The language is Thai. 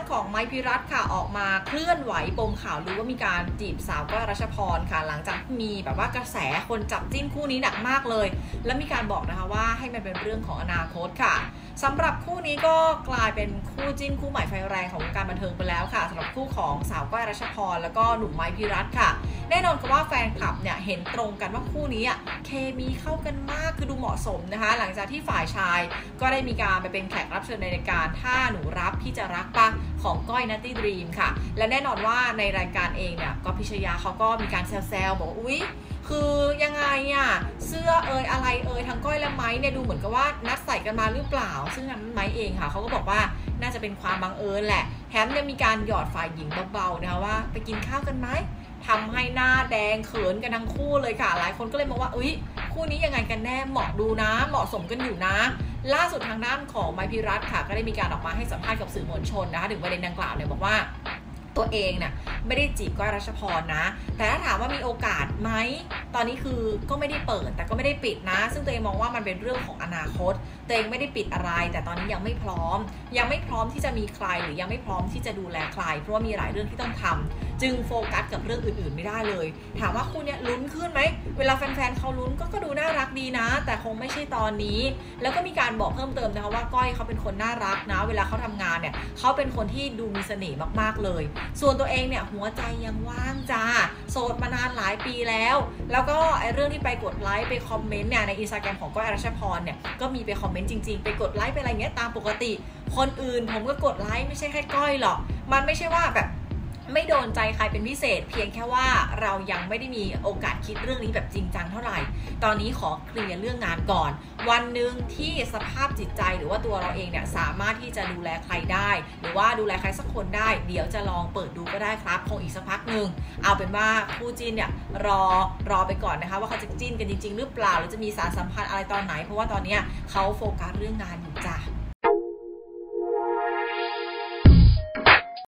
ของไมค์พิรัตน์ค่ะออกมาเคลื่อนไหวปมข่าวลือว่ามีการจีบสาวก้อยรัชพรค่ะหลังจากมีแบบว่ากระแสคนจับจิ้นคู่นี้หนักมากเลยและมีการบอกนะคะว่าให้มันเป็นเรื่องของอนาคตค่ะสำหรับคู่นี้ก็กลายเป็นคู่จิ้นคู่ใหม่ไฟแรงของวงการบันเทิงไปแล้วค่ะสำหรับคู่ของสาวก้อยรัชพรแล้วก็หนุ่มไมค์พิรัตน์ค่ะแน่นอนค่ะว่าแฟนคลับเนี่ยเห็นตรงกันว่าคู่นี้เคมีเข้ากันมากคือดูเหมาะสมนะคะหลังจากที่ฝ่ายชายก็ได้มีการไปเป็นแขกรับเชิญในรายการถ้าหนูรับพี่จะรักปะของก้อยนัตตี้ดรีมค่ะและแน่นอนว่าในรายการเองเนี่ยก็พิชยาเขาก็มีการแซวๆบอกอุ๊ยคือยังไงเสื้ออะไรทั้งก้อยและไม้เนี่ยดูเหมือนกับว่านัดใส่กันมาหรือเปล่าซึ่งนั้นไม้เองค่ะเขาก็บอกว่าน่าจะเป็นความบังเอิญแหละแถมยังมีการหยอดฝ่ายหญิงเบาๆนะคะว่าไปกินข้าวกันไหมทำให้หน้าแดงเขินกันทั้งคู่เลยค่ะหลายคนก็เลยมองว่าคู่นี้ยังไงกันแน่เหมาะดูนะเหมาะสมกันอยู่นะล่าสุดทางด้านของไมค์พิรัตน์ค่ะก็ได้มีการออกมาให้สัมภาษณ์กับสื่อมวลชนนะคะถึงประเด็นดังกล่าวเนี่ยบอกว่าตัวเองเนี่ยไม่ได้จีบก้อยรัชพรนะแต่ถ้าถามว่ามีโอกาสไหมตอนนี้คือก็ไม่ได้เปิดแต่ก็ไม่ได้ปิดนะซึ่งตัวเองมองว่ามันเป็นเรื่องของอนาคตตัวเองไม่ได้ปิดอะไรแต่ตอนนี้ยังไม่พร้อมที่จะมีใครหรือยังไม่พร้อมที่จะดูแลใครเพราะว่ามีหลายเรื่องที่ต้องทำจึงโฟกัสกับเรื่องอื่นๆไม่ได้เลยถามว่าคู่นี้ลุ้นขึ้นไหมเวลาแฟนๆเขาลุ้นก็ดูน่ารักดีนะแต่คงไม่ใช่ตอนนี้แล้วก็มีการบอกเพิ่มเติมนะคะว่าก้อยเขาเป็นคนน่ารักนะเวลาเขาทำงานเนี่ยเขาเป็นคนที่ดูมีเสน่ห์มากๆเลยส่วนตัวเองเนี่ยหัวใจยังว่างจ้าโสดมานานหลายปีแล้วก็เรื่องที่ไปกดไลค์ไปคอมเมนต์เนี่ยในอินสตาแกรมของก้อยรัชพรเนี่ยก็มีไปคอมเมนต์จริงๆไปกดไลค์ไปอะไรเงี้ยตามปกติคนอื่นผมก็กดไลค์ไม่ใช่แค่ก้อยหรอกมันไม่ใช่ว่าแบบไม่โดนใจใครเป็นพิเศษเพียงแค่ว่าเรายังไม่ได้มีโอกาสคิดเรื่องนี้แบบจริงจังเท่าไหร่ตอนนี้ขอเคลียร์เรื่องงานก่อนวันหนึ่งที่สภาพจิตใจหรือว่าตัวเราเองเนี่ยสามารถที่จะดูแลใครได้หรือว่าดูแลใครสักคนได้เดี๋ยวจะลองเปิดดูก็ได้ครับคงอีกสักพักหนึ่งเอาเป็นว่าคู่จิ้นเนี่ยรอไปก่อนนะคะว่าเขาจะจิ้นกันจริงๆหรือเปล่าหรือจะมีสารสัมพันธ์อะไรตอนไหนเพราะว่าตอนนี้เขาโฟกัสเรื่องงานอยู่จ้ะ